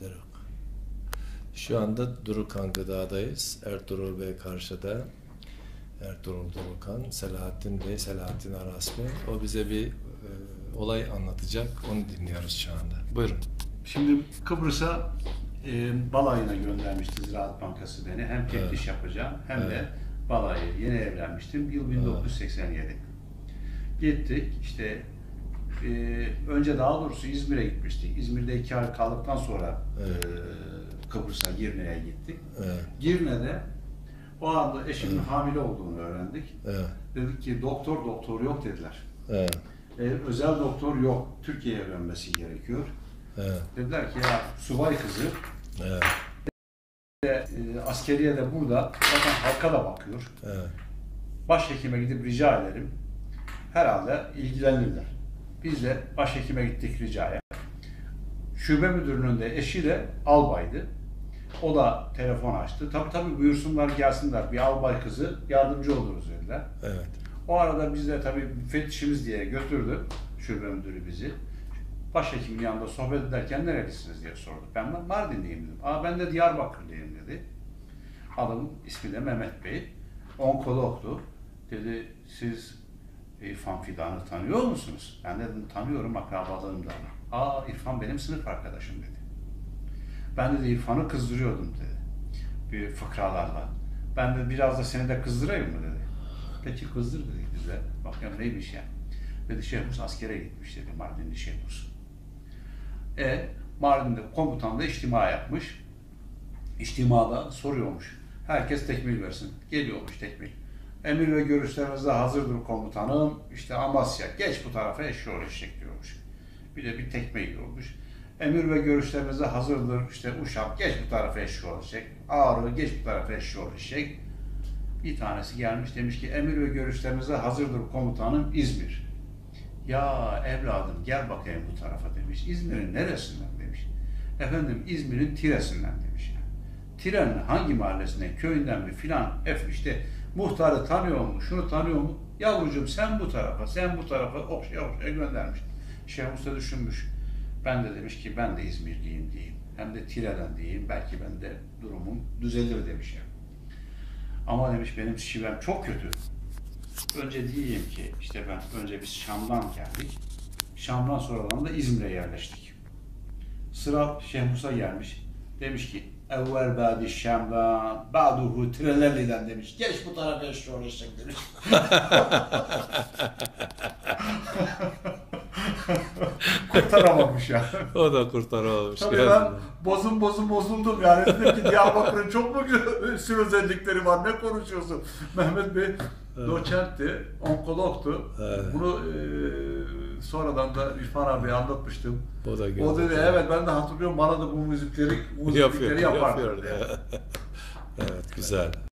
yok. Şu anda Durukan Gıda'dayız. Ertuğrul Bey karşıda. Ertuğrul Durukan, Selahattin Bey, Selahattin Aras Bey. O bize bir olay anlatacak. Onu dinliyoruz şu anda. Buyurun. Şimdi Kıbrıs'a balayına göndermişti Ziraat Bankası beni. Hem teftiş yapacağım hem de balayı. Yeni evlenmiştim. Yıl 1987. Gittik. İşte önce daha doğrusu İzmir'e gitmiştik. İzmir'de 2 ay kaldıktan sonra Kıbrıs'a, Girne'ye gittik. Girne'de o anda eşimin hamile olduğunu öğrendik. Dedik ki doktor yok dediler. Özel doktor yok. Türkiye'ye dönmesi gerekiyor. Dediler ki ya subay kızı askeriye de burada zaten halka da bakıyor. Başhekime gidip rica ederim. Herhalde ilgilenirler. Biz de başhekime gittik ricaya. Şube müdürünün de eşi de albaydı. O da telefon açtı. Tabii buyursunlar gelsinler. Bir albay kızı yardımcı oluruz dediler. O arada biz de tabii müfettişimiz diye götürdü şube müdürü bizi. Başhekimin yanında sohbet ederken nerelisiniz diye sordu. Ben Mardinliyim dedim. Ben de Diyarbakırlıyım dedi. Adamın ismi de Mehmet Bey. Onkologdu. Dedi siz İrfan Fidan'ı tanıyor musunuz? Ben dedim tanıyorum, akrabalığımdan. İrfan benim sınıf arkadaşım dedi. Ben de İrfan'ı kızdırıyordum dedi. Bir fıkralarla. Ben de biraz da seni de kızdırayım mı dedi. Peki kızdır dedik bize. Bakıyorum neymiş ya. Dedi Şehmus askere gitmiş dedi, Mardinli Şehmus. Mardin'de komutan da içtima yapmış. İçtimada soruyormuş. Herkes tekmil versin. Geliyormuş tekmil. Emir ve görüşlerinize hazırdır komutanım. İşte Amasya, geç bu tarafa eşyol eşek diyormuş. Bir de bir tekme yiyormuş. Emir ve görüşlerinize hazırdır. İşte Uşak, geç bu tarafa eşyol eşek. Ağrı, geç bu tarafa eşyol eşek. Bir tanesi gelmiş demiş ki emir ve görüşlerinize hazırdır komutanım İzmir. Ya evladım gel bakayım bu tarafa demiş. İzmir'in neresinden demiş. Efendim İzmir'in Tire'sinden demiş. Tire'nin hangi mahallesinden, köyünden mi filan işte muhtarı tanıyor mu, şunu tanıyor mu? Yavrucuğum sen bu tarafa okşaya göndermiş. Şeyh Musa düşünmüş. Ben de demiş ki ben de İzmirliyim diyeyim. Hem de Tire'den diyeyim. Belki ben de durumum düzelir demiş ya. Ama demiş benim şivem çok kötü. Önce diyeyim ki işte önce biz Şam'dan geldik. Şam'dan sonradan da İzmir'e yerleştik. Sıra Şeyh Musa gelmiş. Demiş ki evvel ba'di Şam'dan ba'duhu Tirelerli'den demiş. Geç bu tarafa eşyol eşek demiş. Kurtaramamış ya. O da kurtaramamış. Tabii ben bozuldum yani. Dedim ki Diyarbakır'ın çok mu üstün özellikleri var, ne konuşuyorsun? Mehmet Bey doçentti, onkologtu. Bunu sonradan da İrfan abiye anlatmıştım. O dedi evet ben de hatırlıyorum, bana da bu müzikleri yapardı. Evet, güzel.